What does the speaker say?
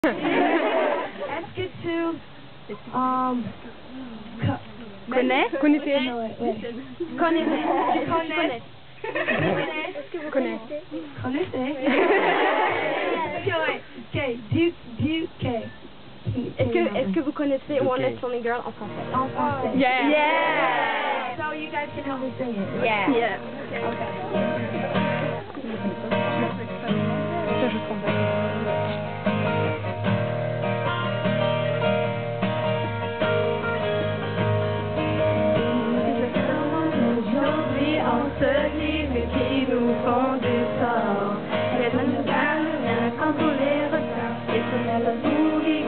Est-ce que tu connais? Connaissez? Connaissez? Est-ce que vous connaissez? Connaissez? Est-ce que vous connaissez One Night Only Girl en français? En français. Yeah. Yeah. So you guys can help me sing it. Yeah. Yeah. Okay. Ça, je comprends pas. Aujourd'hui, on se dit mais qui nous font du tort. Mais nous gagne rien contre les retards. Et ce n'est le boogie.